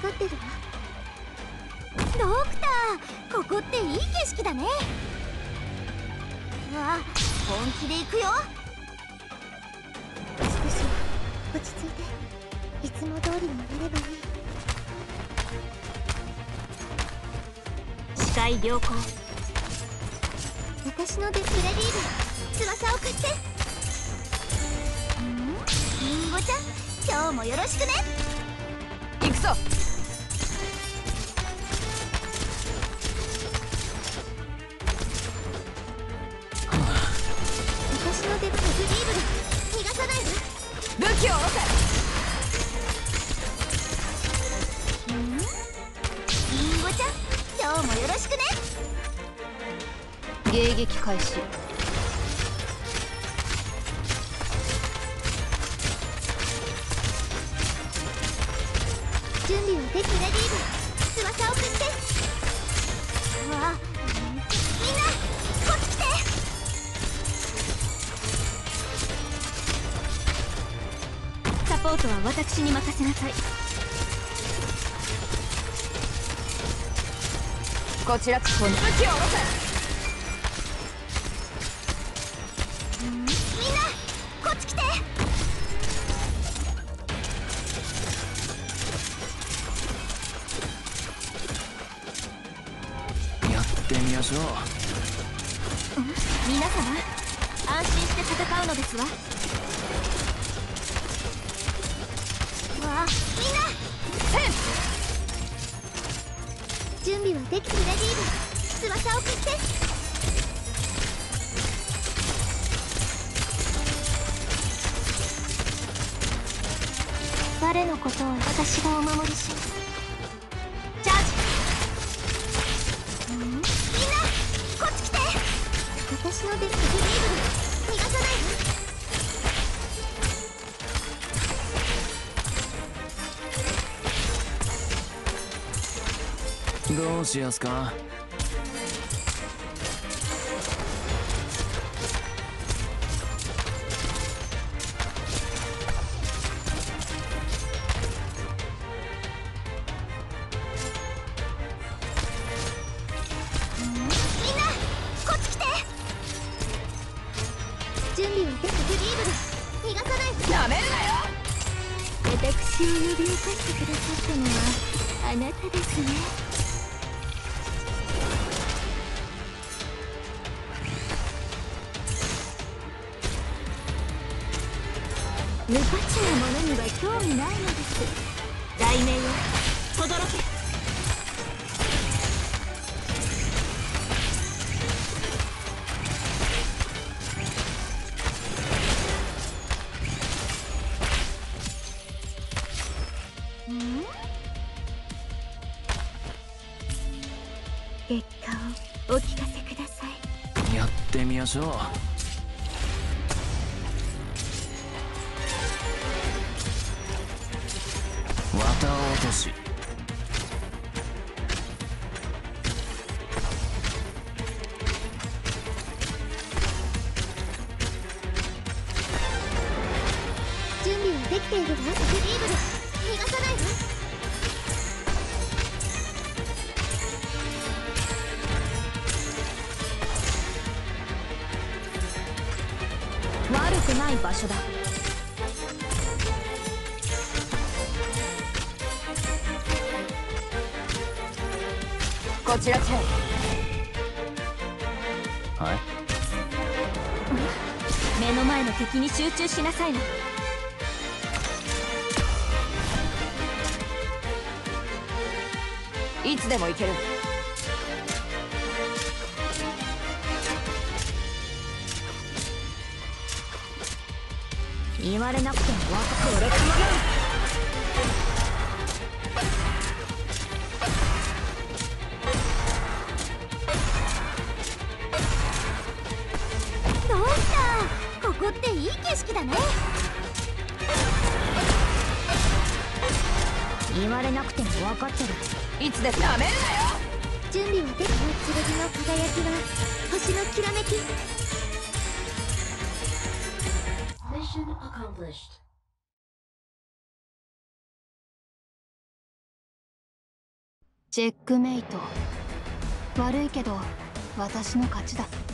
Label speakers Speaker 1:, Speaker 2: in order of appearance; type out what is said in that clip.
Speaker 1: かってるわ。ドクター、ここっていい景色だね。わあ、本気で行くよ。少し落ち着いて、いつも通りになればいい。視界良好。私のデスレディーブ、翼を貸して。リンゴちゃん、今日もよろしくね。
Speaker 2: 行くぞ。
Speaker 1: 私のデスレディーブだ。逃がさないわ。
Speaker 2: 武器を下ろせ。
Speaker 1: リンゴちゃん、今日もよろしくね。
Speaker 2: 迎撃開始。
Speaker 1: 準備はできレディーブ、翼を貸して。わあ、みんなこっち来て。
Speaker 2: サポートは私に任せなさい。こちら武器を下ろせ。
Speaker 1: みんなこっち来て。
Speaker 3: やってみましょう。
Speaker 1: 皆様、安心して戦うのですわ。わあ、みんな準備はできてレディーブ、翼を貸して。誰のことを私がお守りします。チャージ。みんなこっち来て。私のデスレディーブだ。逃がさないわ。
Speaker 3: どうしやすか。
Speaker 1: 準備はできてリーブだ。逃がさないわ。
Speaker 2: やめるなよ。
Speaker 1: 私を呼び起こしてくださったのはあなたですね。無価値なものには興味ないのです。雷鳴よ、轟け。結果をお聞かせください。
Speaker 3: やってみましょう。綿落とし。
Speaker 1: 準備はできているわ。リーブル、逃がさないわ。
Speaker 2: 悪くない場所だ。こちらチェン。
Speaker 3: はい。
Speaker 2: 目の前の敵に集中しなさいな。いつでも行ける。言われなくても分かって俺が守る。
Speaker 1: どうした。ここっていい景色だね。
Speaker 2: 言われなくても分かってる。いつですか。やめるなよ。
Speaker 1: 準備はできた。剣の輝きは星のきらめき。
Speaker 4: Mission accomplished.
Speaker 5: チェックメイト。悪いけど私の勝ちだ。